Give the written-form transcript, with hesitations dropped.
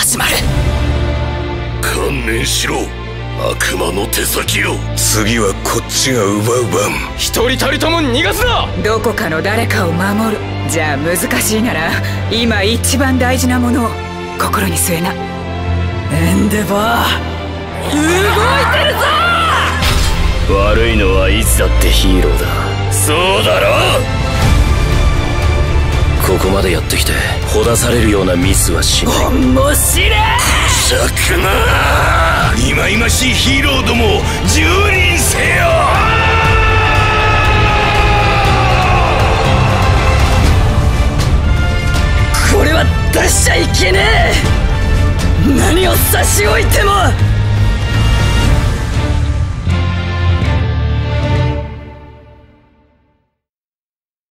始まる。 観念しろ、悪魔の手先よ。 次はこっちが奪う番。 一人たりとも逃がすな。 どこかの誰かを守る。じゃあ難しいなら今一番大事なものを心に据えな。 エンデバー、動いてるぞ。 悪いのはいつだってヒーローだ。そうだろ。ここまでやってきてほだされるようなミスはしない。 面白い。 しゃくな。忌々しいヒーローども蹂躙せよ。 これは出しちゃいけねえ。何を差し置いても